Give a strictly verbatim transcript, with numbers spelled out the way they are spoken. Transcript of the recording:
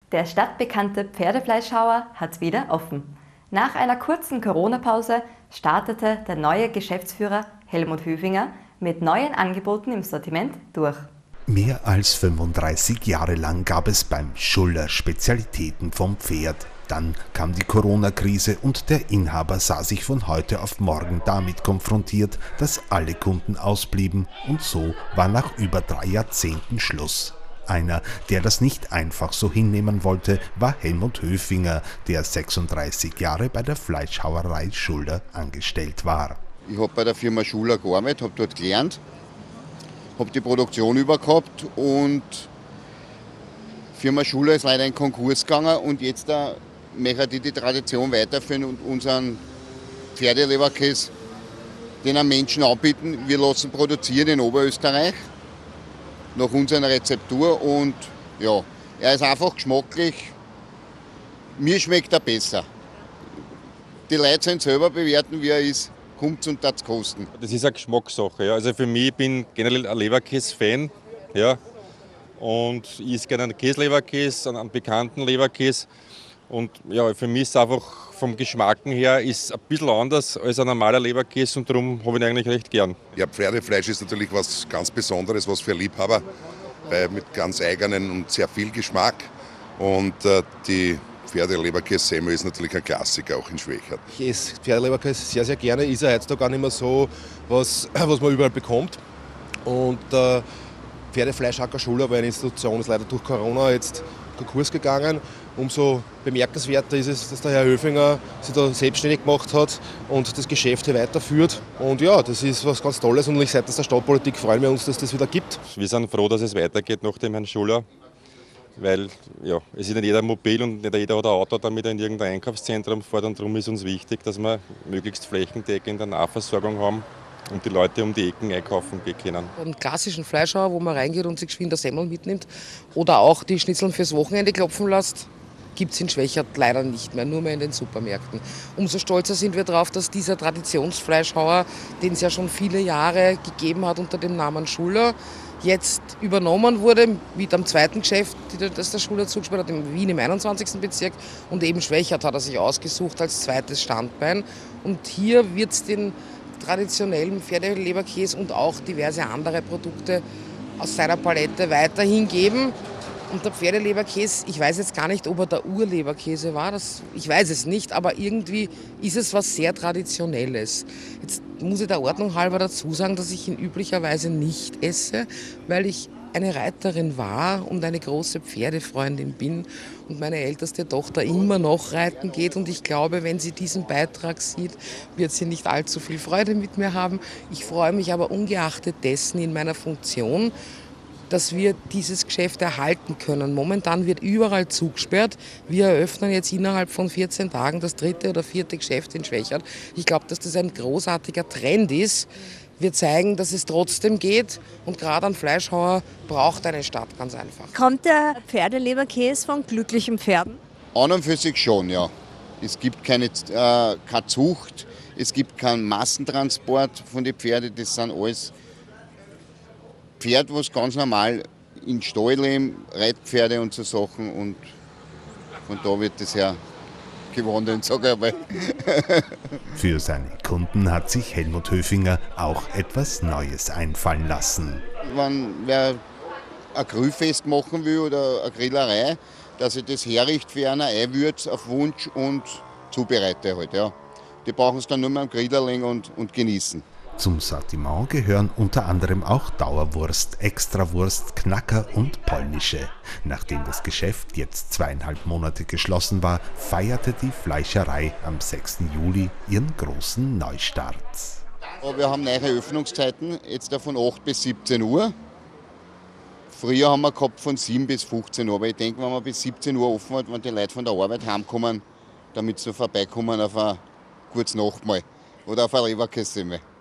Der stadtbekannte Pferdefleischhauer hat wieder offen. Nach einer kurzen Corona-Pause startete der neue Geschäftsführer Helmut Höfinger mit neuen Angeboten im Sortiment durch. Mehr als fünfunddreißig Jahre lang gab es beim Schuller Spezialitäten vom Pferd. Dann kam die Corona-Krise und der Inhaber sah sich von heute auf morgen damit konfrontiert, dass alle Kunden ausblieben, und so war nach über drei Jahrzehnten Schluss. Einer, der das nicht einfach so hinnehmen wollte, war Helmut Höfinger, der sechsunddreißig Jahre bei der Fleischhauerei Schuller angestellt war. Ich habe bei der Firma Schuller gearbeitet, habe dort gelernt, habe die Produktion übergehabt und die Firma Schuller ist leider in Konkurs gegangen und jetzt da möchte ich die Tradition weiterführen und unseren Pferdeleberkäse den Menschen anbieten. Wir lassen produzieren in Oberösterreich nach unserer Rezeptur und ja, er ist einfach geschmacklich. Mir schmeckt er besser. Die Leute sollen selber bewerten, wie er ist. Kommt und das kosten. Das ist eine Geschmackssache. Ja. Also für mich, ich bin generell ein Leberkäse-Fan. Ja. Und ich esse gerne einen Käseleberkäse, einen bekannten Leberkäse. Und ja, für mich ist es einfach vom Geschmacken her ist ein bisschen anders als ein normaler Leberkäse und darum habe ich ihn eigentlich recht gern. Ja, Pferdefleisch ist natürlich was ganz Besonderes, was für Liebhaber, weil mit ganz eigenen und sehr viel Geschmack. Und äh, die Pferdeleberkäse-Semmel ist natürlich ein Klassiker, auch in Schwächert. Ich esse Pferdeleberkäse sehr, sehr gerne. Ist ja heutzutage gar nicht mehr so, was, was man überall bekommt. Und äh, Pferdefleischhacker Schuller war eine Institution, ist leider durch Corona jetzt Konkurs gegangen. Umso bemerkenswerter ist es, dass der Herr Höfinger sich da selbstständig gemacht hat und das Geschäft hier weiterführt. Und ja, das ist was ganz Tolles und seitens der Stadtpolitik freuen wir uns, dass das wieder gibt. Wir sind froh, dass es weitergeht nach dem Herrn Schuller, weil ja, es ist nicht jeder mobil und nicht jeder hat ein Auto, damit er in irgendein Einkaufszentrum fährt. Und darum ist uns wichtig, dass wir möglichst flächendeckend eine Nahversorgung haben und die Leute um die Ecken einkaufen gehen können. Einen klassischen Fleischhauer, wo man reingeht und sich geschwind eine Semmel mitnimmt oder auch die Schnitzeln fürs Wochenende klopfen lässt, gibt es in Schwächert leider nicht mehr, nur mehr in den Supermärkten. Umso stolzer sind wir darauf, dass dieser Traditionsfleischhauer, den es ja schon viele Jahre gegeben hat unter dem Namen Schuller, jetzt übernommen wurde mit einem zweiten Geschäft, das der Schuller zugesperrt hat, in Wien im einundzwanzigsten Bezirk. Und eben Schwächert hat er sich ausgesucht als zweites Standbein. Und hier wird es den traditionellen Pferdeleberkäse und auch diverse andere Produkte aus seiner Palette weiterhin geben. Und der Pferdeleberkäse, ich weiß jetzt gar nicht, ob er der Urleberkäse war, das, ich weiß es nicht, aber irgendwie ist es was sehr Traditionelles. Jetzt muss ich der Ordnung halber dazu sagen, dass ich ihn üblicherweise nicht esse, weil ich eine Reiterin war und eine große Pferdefreundin bin und meine älteste Tochter immer noch reiten geht. Und ich glaube, wenn sie diesen Beitrag sieht, wird sie nicht allzu viel Freude mit mir haben. Ich freue mich aber ungeachtet dessen in meiner Funktion, dass wir dieses Geschäft erhalten können. Momentan wird überall zugesperrt. Wir eröffnen jetzt innerhalb von vierzehn Tagen das dritte oder vierte Geschäft in Schwächert. Ich glaube, dass das ein großartiger Trend ist. Wir zeigen, dass es trotzdem geht und gerade ein Fleischhauer braucht eine Stadt, ganz einfach. Kommt der Pferdeleberkäse von glücklichen Pferden? An und für sich schon, ja. Es gibt keine, äh, keine Zucht, es gibt keinen Massentransport von den Pferden, das sind alles Pferd, was ganz normal in Stall leben, Reitpferde und so Sachen und von da wird das her gewonnen, sage ich einmal. Für seine Kunden hat sich Helmut Höfinger auch etwas Neues einfallen lassen. Wenn wer ein Grillfest machen will oder eine Grillerei, dass ich das herrichte für eine Eiwürz auf Wunsch und zubereite halt, ja. Die brauchen es dann nur mehr am Griller legen und, und genießen. Zum Sortiment gehören unter anderem auch Dauerwurst, Extrawurst, Knacker und Polnische. Nachdem das Geschäft jetzt zweieinhalb Monate geschlossen war, feierte die Fleischerei am sechsten Juli ihren großen Neustart. Wir haben neue Öffnungszeiten, jetzt von acht bis siebzehn Uhr. Früher haben wir gehabt von sieben bis fünfzehn Uhr, aber ich denke, wenn man bis siebzehn Uhr offen hat, wenn die Leute von der Arbeit heimkommen, damit sie vorbeikommen auf ein kurzes Nachtmahl oder auf eine Leberkässemmel.